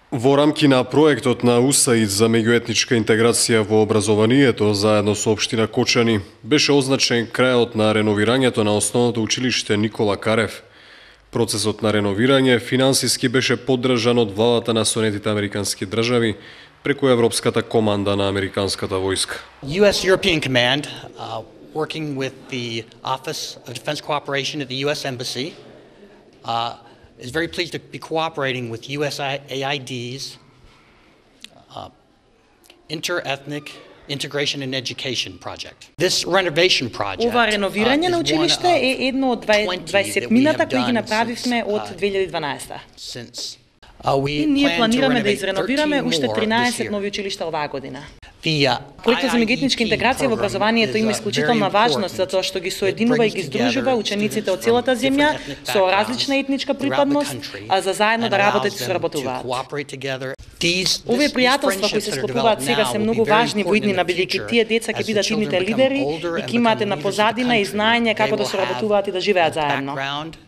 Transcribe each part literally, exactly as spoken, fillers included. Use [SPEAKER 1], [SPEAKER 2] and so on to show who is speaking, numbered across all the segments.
[SPEAKER 1] Во рамки на проектот на УСАИД за меѓуетничка интеграција во образованието заедно со општина Кочани беше означен крајот на реновирањето на основното училиште Никола Карев. Процесот на реновирање финансиски беше поддржан од владата на Соединетите американски држави преку Европската команда на американската војска.
[SPEAKER 2] U S European Command, uh, working with the Office of Defense Cooperation at the U S Embassy, uh, is very pleased to be cooperating with U S A I D's uh, Inter-Ethnic Integration and Education Project. This renovation project,
[SPEAKER 3] Ова реновирање на училиште е едно од дваесетмината кои ги направивме од две илјади и дванаесета. И ние планираме да изреновираме уште тринаесет нови училишта оваа година. Проектот за меѓуетничка интеграција во образованието има исклучителна важност затоа што ги соединува и ги здружува учениците од целата земја со различна етничка припадност, а за заедно да работат и соработуваат. Овие пријателства кои се склопуваат сега се многу важни во иднина, бидејќи тие деца ќе бидат идните лидери и ќе имаат една позадина и знаење како да соработуваат и да живеат заедно.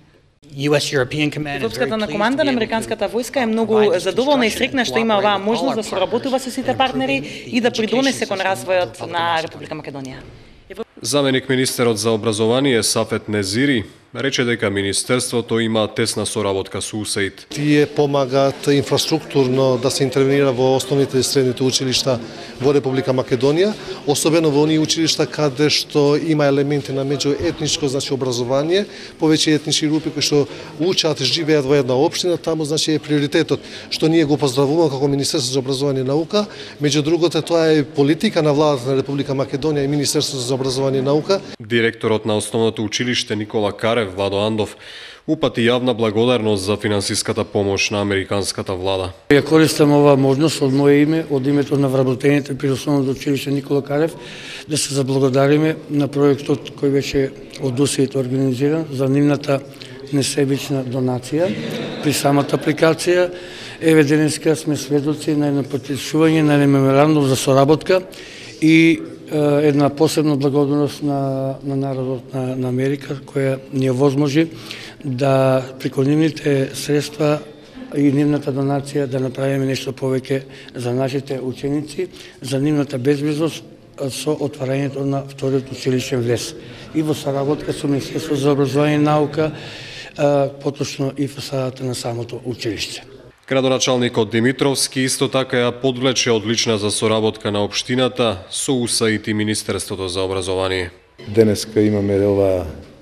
[SPEAKER 3] Европската команда на американската војска е многу задоволна и среќна што има оваа можност да соработува со сите партнери и да придонесе кон развојот на Република Македонија.
[SPEAKER 1] Заменик министерот за образование Сафет Незири рече дека министерството има тесна соработка со УСАИД.
[SPEAKER 4] Тие помагаат инфраструктурно да се интервенира во основните и средните училишта во Република Македонија, особено во оние училишта каде што има елементи на меѓуетничко, значи образование, повеќе етнички групи кои што учат, живеат во една општина, таму значи е приоритетот што ние го поздравуваме како Министерство за образование и наука. Меѓу другото, тоа е политика на владата на Република Македонија и Министерството за образование и наука.
[SPEAKER 1] Директорот на основното училиште Никола Карев, Владо Андов, упати јавна благодарност за финансиската помош на американската влада.
[SPEAKER 5] Ја користам оваа можност од моје име, од името на вработените при основното училиште Никола Карев, да се заблагодариме на проектот кој беше од УСАИД организиран за нивната несебична донација при самата апликација. Еве денеска сме сведоци на едно потпишување на меморандум за соработка и една посебна благодарност на, на народот на, на Америка, која ни овозможи да преку нивните средства и нивната донација да направиме нешто повеќе за нашите ученици, за нивната безбедност со отварањето на вториот училишен влез. И во соработка со Министерство за образование и наука, поточно и фасадата на самото училиште.
[SPEAKER 1] Градоначалникот Димитровски исто така ја подвлече одлична за соработка на општината со УСАИД и Министерството за образование.
[SPEAKER 6] Денеска имаме ова,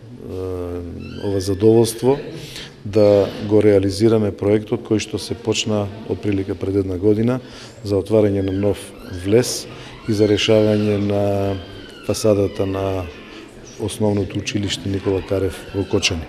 [SPEAKER 6] ова задоволство да го реализираме проектот кој што се почна од прилика пред една година за отварање на нов влез и за решавање на фасадата на основното училиште Никола Карев во Кочани.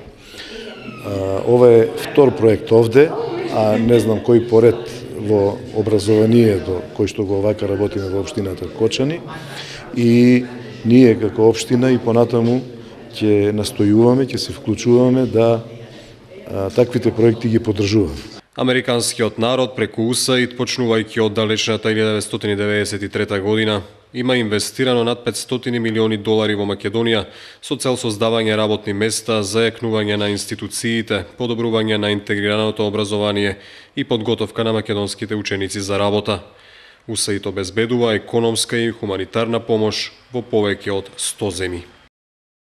[SPEAKER 6] Ова е втор проект овде, а не знам кој поред во образованието кој што го овака работиме во општината Кочани, и ние како општина и понатаму ќе настојуваме, ќе се вклучуваме да а, таквите проекти ги поддржуваме.
[SPEAKER 1] Американскиот народ преку УСАИД, почнувајќи од далечната илјада деветстотини деветдесет и трета година, има инвестирано над петстотини милиони долари во Македонија со цел создавање работни места, зајакнување на институциите, подобрување на интегрираното образование и подготовка на македонските ученици за работа. УСАИД обезбедува економска и хуманитарна помош во повеќе од сто земји.